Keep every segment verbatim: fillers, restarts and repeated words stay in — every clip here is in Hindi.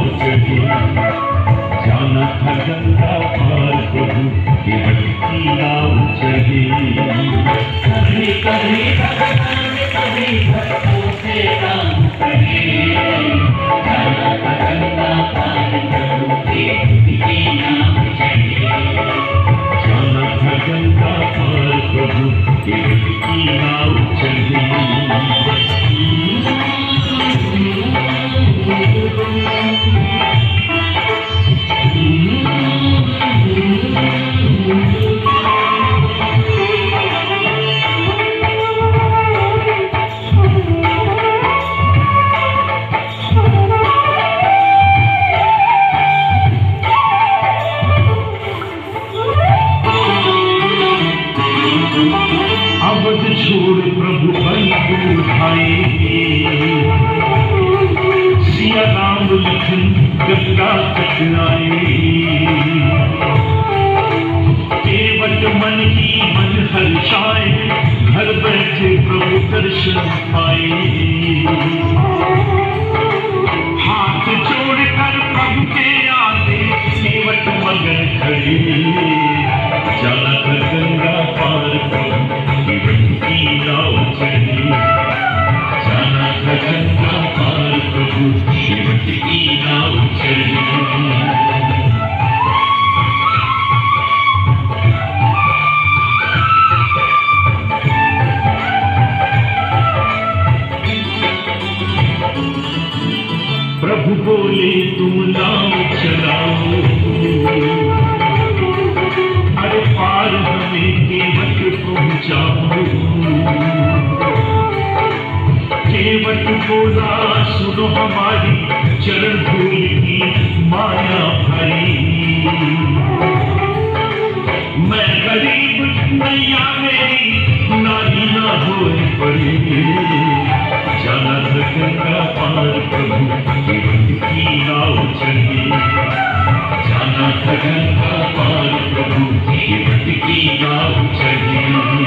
चढ़ी, जाना था गंगा पार प्रभु केवट की नाव चढ़ी। कभी कभी भगवान कभी भक्तों से काम करे, जाना था गंगा पार प्रभु केवट की नाव चढ़ी। जाना था गंगा पार प्रभु केवट की नाव चढ़ी। अवध छोड़ प्रभु बंधु भाई, सिया राम लखन गंगा तटनाए। केवट मन की मन हर्षाए, घर बैठे प्रभु दर्शन पाए। हाथ जोड़कर प्रभु के आगे केवट मगन खड़े, जाना था गंगा पार प्रभु केवट की नाव चढ़ी। जाना था गंगा पार प्रभु केवट की नाव चढ़ी। प्रभु बोले तुम नाव चलाओ, अरे पार हमें केवट पहुंचाओ। केवट बोला सुनो हमारी चरण धूल की माया भाई। मैं गरीब नैया मेरी नारी ना हो पड़ी, जाना था गंगा पार प्रभु केवट की नाव चढ़ी। जाना था गंगा पार प्रभु केवट की नाव चढ़ी।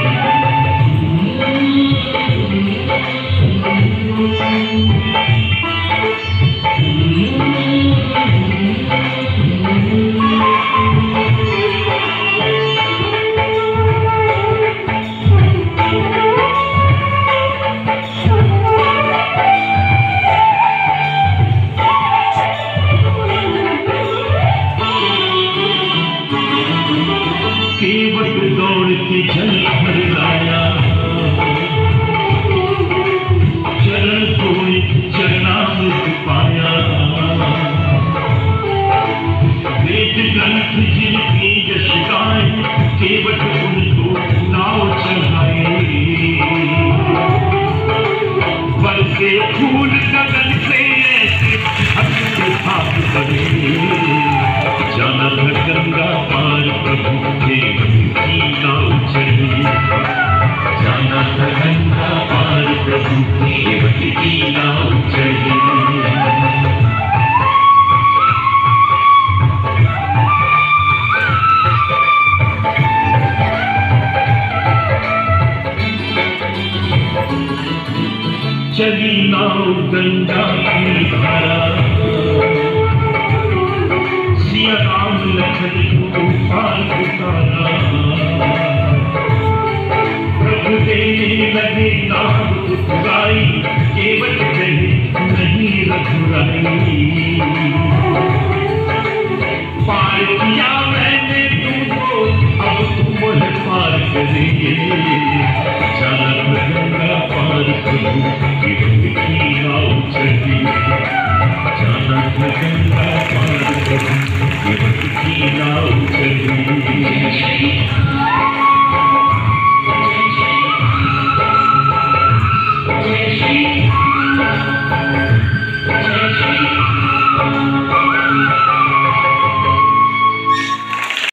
केवट दौड़ के जल भर लाया, चरण धोए चरणामृत पाया। वेद ग्रंथ जिनके यश गाए, केवट उनको नाव चढ़ाए। बरसे फूल गगन से ऐसे हंसते भाग पड़े, जाना था गंगा पार प्रभु केवट की नाव चढ़ी। जाना था गंगा पार प्रभु केवट की नाव चढ़ी। चली नाव गंगा की धारा, सिया राम लखन को पार उतारा। प्रभु देने लगे नाव उतराई, केवट कहे नहीं रघुराई। पार किया मैंने तुमको, अब तुम पार करेंगे। जाना था गंगा पार प्रभु केवट की नाव चढ़ी। जाना था गंगा पार प्रभु केवट की नाव चढ़ी।